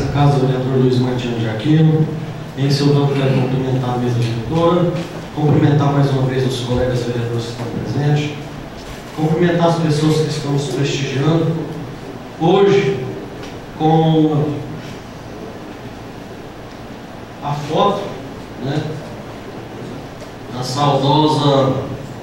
dessa casa, o vereador Luiz Martins de Aquino. Em seu nome, quero cumprimentar a mesa diretora, cumprimentar mais uma vez os colegas vereadores que estão presentes, cumprimentar as pessoas que estão nos prestigiando hoje com a foto, né, da saudosa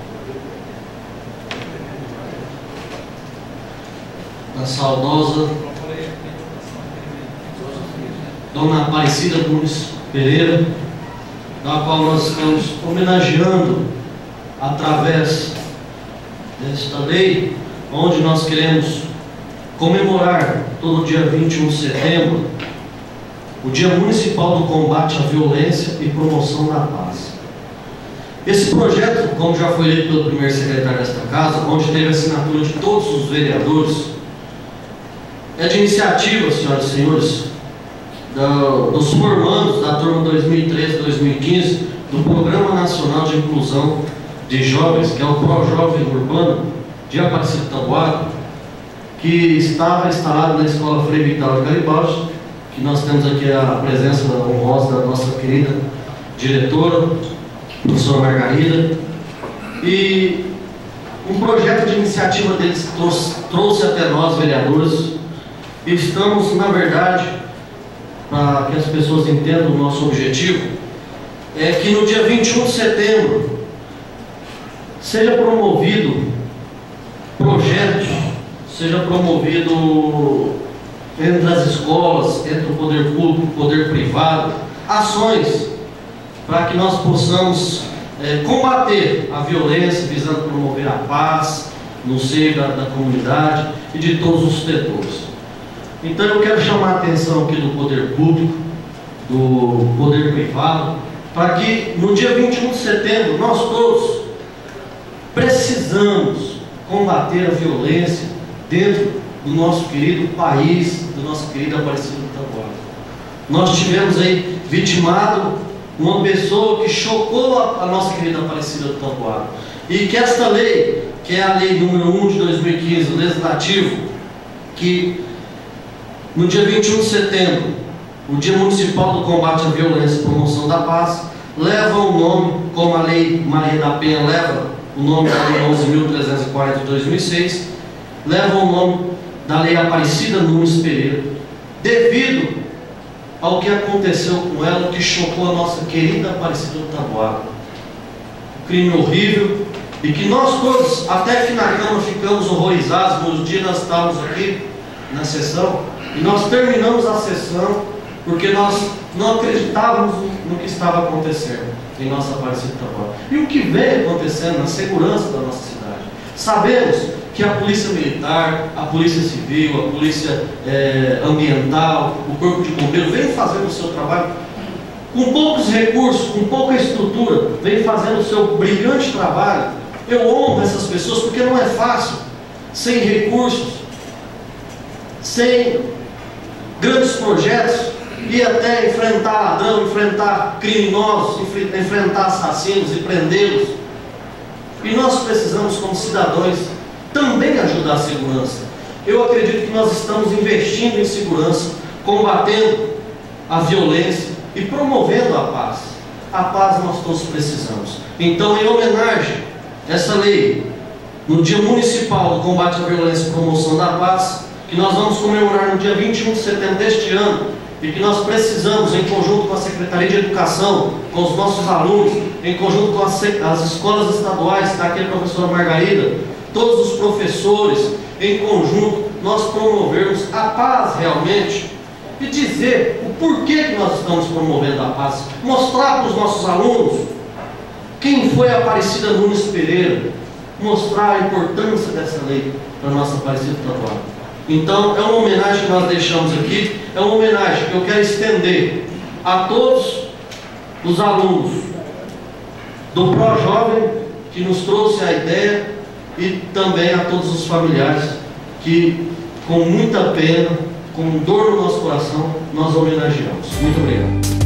Dona Aparecida Nunes Pereira, da qual nós estamos homenageando através desta lei, onde nós queremos comemorar todo dia 21 de setembro o Dia Municipal do Combate à Violência e Promoção da Paz. Esse projeto, como já foi lido pelo primeiro secretário desta casa, onde teve a assinatura de todos os vereadores, é de iniciativa, senhoras e senhores, dos formandos da turma 2013-2015 do Programa Nacional de Inclusão de Jovens, que é o Projovem Urbano de Aparecida do Taboado, que estava instalado na Escola Frei Vital de Garibaldi, que nós temos aqui a presença honrosa da nossa querida diretora, professora Margarida, e um projeto de iniciativa deles trouxe até nós, vereadores, e estamos, na verdade, para que as pessoas entendam o nosso objetivo, é que no dia 21 de setembro seja promovido projetos, seja promovido entre as escolas, entre o poder público, o poder privado, ações para que nós possamos combater a violência, visando promover a paz no seio da comunidade e de todos os setores. Então eu quero chamar a atenção aqui do poder público, do poder privado, para que no dia 21 de setembro nós todos precisamos combater a violência dentro do nosso querido país, do nosso querido Aparecido do Taboado. Nós tivemos aí vitimado uma pessoa que chocou a nossa querida Aparecida do Taboado. E que esta lei, que é a lei número 1 de 2015, o legislativo, que no dia 21 de setembro, o Dia Municipal do Combate à Violência e Promoção da Paz, leva o nome, como a Lei Maria da Penha leva o nome da Lei 11.340 de 2006, leva o nome da Lei Aparecida Nunes Pereira, devido ao que aconteceu com ela, que chocou a nossa querida Aparecida do Taboado. Um crime horrível, e que nós todos, até aqui na Câmara, ficamos horrorizados no dia que nós estávamos aqui na sessão, e nós terminamos a sessão porque nós não acreditávamos no que estava acontecendo em nossa Aparecida do Taboado. E o que vem acontecendo na segurança da nossa cidade. Sabemos que a Polícia Militar, a Polícia Civil, a Polícia Ambiental, o Corpo de Bombeiros vem fazendo o seu trabalho com poucos recursos, com pouca estrutura, vem fazendo o seu brilhante trabalho. Eu honro essas pessoas porque não é fácil, sem recursos, sem grandes projetos, e até enfrentar ladrão, enfrentar criminosos, enfrentar assassinos e prendê-los. E nós precisamos, como cidadãos, também ajudar a segurança. Eu acredito que nós estamos investindo em segurança, combatendo a violência e promovendo a paz. A paz nós todos precisamos. Então, em homenagem a essa lei, no Dia Municipal do Combate à Violência e Promoção da Paz, que nós vamos comemorar no dia 21 de setembro deste ano, e que nós precisamos, em conjunto com a Secretaria de Educação, com os nossos alunos, em conjunto com as escolas estaduais, está aqui a professora Margarida, todos os professores, em conjunto, nós promovermos a paz realmente, e dizer o porquê que nós estamos promovendo a paz, mostrar para os nossos alunos quem foi a Aparecida Nunes Pereira, mostrar a importância dessa lei para a nossa Aparecida do Taboado. Então, é uma homenagem que nós deixamos aqui, é uma homenagem que eu quero estender a todos os alunos do Projovem, que nos trouxe a ideia, e também a todos os familiares que, com muita pena, com dor no nosso coração, nós homenageamos. Muito obrigado.